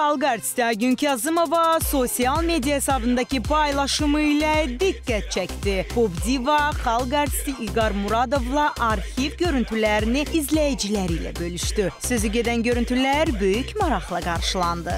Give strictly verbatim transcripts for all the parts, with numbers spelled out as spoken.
Xalq artisti Aygün Kazımova sosial media hesabındaki paylaşımı ilə diqqət çəkdi. Pop diva xalq artisti İlqar Muradovla arxiv görüntülərini izləyiciləri ilə bölüşdü. Sözü gedən görüntülər böyük maraqla qarşılandı.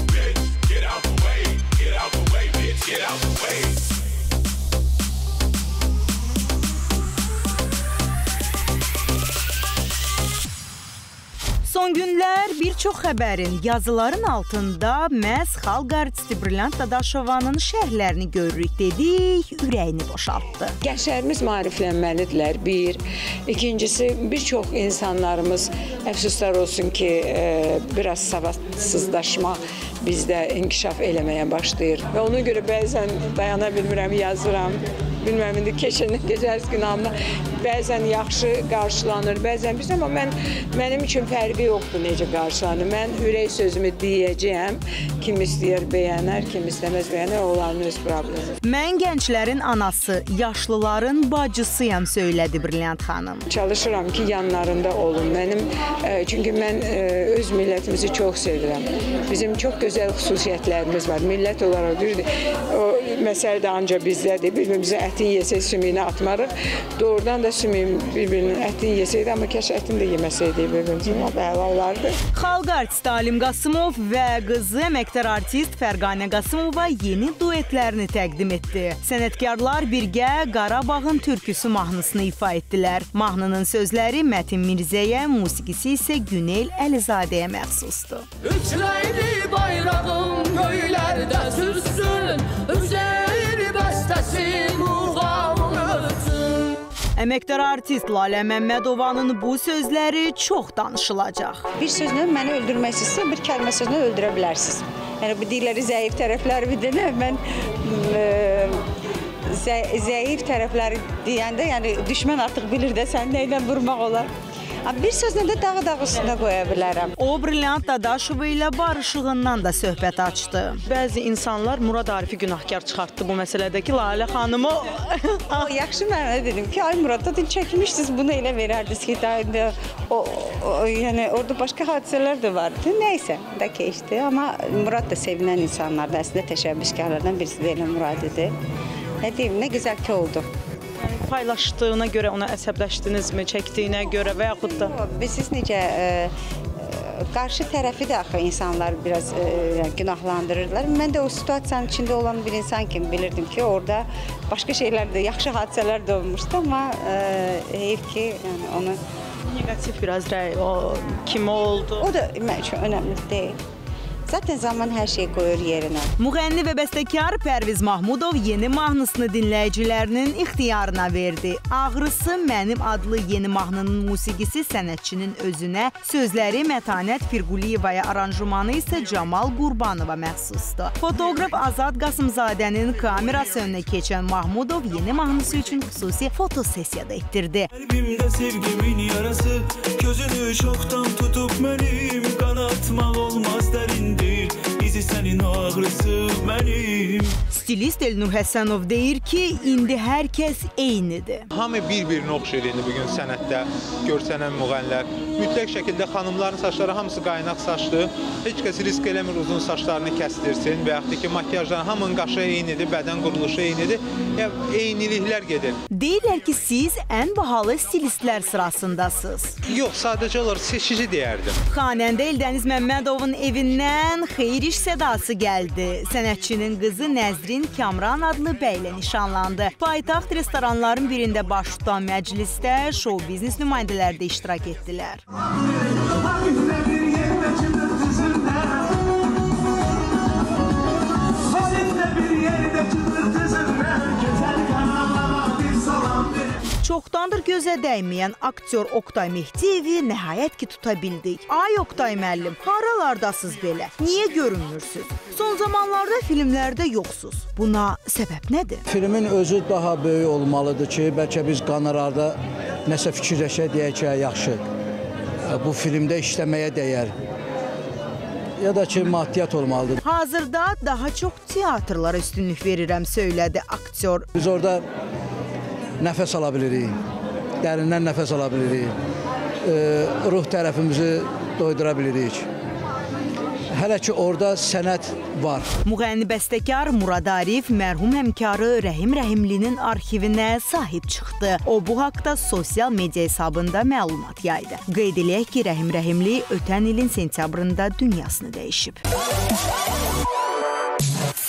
Son günlər bir çox xəbərin, yazıların altında məhz xalq artisti Brilliant Dadaşovanın şərhlərini görürük dedik, ürəyini boşaltdı. Gənclərimiz maariflənməlidirlər, bir. İkincisi, bir çox insanlarımız, əfsuslar olsun ki, e, biraz savadsızlaşma bizdə inkişaf eləməyə başlayır. Və ona görə bəzən dayana bilmirəm, yazıram. Bilməm, indi keçən gecərs günahımda bəzən yaxşı qarşılanır, bəzən biz, amma mən, mənim üçün fərqi yoxdur necə qarşılanır. Mən ürək sözümü deyəcəyəm, kim istəyir bəyənər, kim istəməz bəyənər, onların öz problemi. Mən gənclərin anası, yaşlıların bacısıyam, söylədi Brilliant xanım. Çalışıram ki, yanlarında olun. Mənim, e, çünki mən e, öz millətimizi çox sevirəm. Bizim çox gözəl xüsusiyyətlərimiz var. Millət olaraq düzdür, o məsələ də ancaq bizdədir. Bir-birimizə ətin yesək, sümüyünü atmarıq. Doğrudan da sümüyün bir-birinin ətini yesəydi, amma kəş ətini də yeməsəydi bir-birimizin, o bəla olardı. Xalq artisti Alim Qasımov və qızı əməkdar artist Fərqanə Qasımova yeni duetlərini təqdim etdi. Sənətkarlar birgə Qarabağın türküsü mahnısını ifa etdilər. Mahnının sözləri Mətin Mirzəyə, musiqisi isə Günel Əlizadəyə məxsusdur. Üçləydi bayrağım göylərdə sürsün, üzəri bəstəsi muğamın ötsün. Əməkdar artist Lalə Məmmədovanın bu sözləri çox danışılacaq. Bir sözlə məni öldürmək istəyirsə, bir kəlmə sözlə öldürə bilərsiniz. Yəni, bu deyirləri zəif tərəfləri bir dənə, mən e, zə, zəif tərəfləri deyəndə, yəni düşmən artıq bilir də sən nə ilə vurmaq olar. Bir sözlə də dağı dağ üstünə qoya bilərəm. O, Brilliant Dadaşova ilə barışığından da söhbət açdı. Bəzi insanlar Murad Arifi günahkar çıxartdı bu məsələdə ki, Lalə xanımı... O, yaxşı mənə dedim ki, ay Murad, da çəkmişdiniz, bunu elə verərdiniz ki, da, o, o, yəni, orada başqa hadisələr də vardı. Nəysə, da keçdi, amma Murad da sevinən insanlardır. Əslində təşəbbüskarlardan birisi də elə Murad idi. Nə deyim, nə gözəl ki oldu. Paylaşdığına görə ona əsəbləşdinizmi, çəkdiyinə görə və yaxud da? Siz necə, e, qarşı tərəfi də axı insanlar biraz e, günahlandırırlar. Mən də o situasiyanın içində olan bir insan kimi bilirdim ki, orada başqa şeylər də, yaxşı hadisələr də olmuşdu, amma e, heyif ki, yəni onu... Negativ biraz rəy, o kim oldu? O da mən üçün önəmli deyil. Zaten zaman hər şey qoyur yerinə. Müğənni və bəstəkar Pərviz Mahmudov yeni mahnısını dinləyicilərinin ixtiyarına verdi. Ağrısı Mənim adlı yeni mahnının musiqisi sənətçinin özünə, sözləri Mətanət Firquliyevaya, aranjumanı isə Camal Qurbanova məxsusdur. Fotoqraf Azad Qasımzadənin kamerası önünə keçən Mahmudov yeni mahnısı üçün xüsusi fotosesiyada etdirdi. Qəlbimdə sevgimin yarası, gözünü çoxdan tutub mənim, qanatmaq olmaz dərin. İzi sənin ağrısı mənim. Stilist Elnur Həsənov deyir ki, indi hər kəs eynidir. Hamı bir-birini oxşayır indi bugün sənətdə görsənən müğənilər. Mütləq şəkildə xanımların saçları hamısı qaynaq saçdır. Heç kəs risk eləmir uzun saçlarını kəsdirsin və yaxud ki, makyajların hamının qaşı eynidir, bədən quruluşu eynidir. Yəni, eyniliklər gedir. Deyirlər ki, siz ən bahalı stilistlər sırasındasınız. Yox, sadəcə olaraq seçici deyərdim. Xanəndə Eldəniz Məmmədovun evindən xeyir iş sədası gəldi. Sənətçinin qızı Nəzrin Kamran adlı bəylə nişanlandı. Paytaxt restoranların birində baş tutan məclisdə şou biznes nümayəndələri də iştirak etdilər. Çoxdandır gözə dəyməyən aktyor Oqtay Mehdiyevi nəhayət ki tuta bildik. Ay Oqtay müəllim, haralardasınız belə? Niyə görünmürsünüz? Son zamanlarda filmlərdə yoxsuz. Buna səbəb nədir? Filmin özü daha böyük olmalıdır ki, bəlkə biz qonorarda nəsə fikirləşək deyək ki, yaxşı. Bu filmdə işləməyə dəyər. Ya da ki, maddiyyat olmalıdır. Hazırda daha çox teatrlara üstünlük verirəm, söylədi aktyor. Biz orada nəfəs ala bilirik, dərindən nəfəs ala bilirik, ruh tərəfimizi doydura bilirik. hələ ki orada sənət var. Müğənni bəstəkar Murad Arif mərhum həmkarı Rəhim Rəhimlinin arxivinə sahib çıxdı. O bu haqda sosial media hesabında məlumat yaydı. Qeyd eləyək ki, Rəhim Rəhimli ötən ilin sentyabrında dünyasını dəyişib.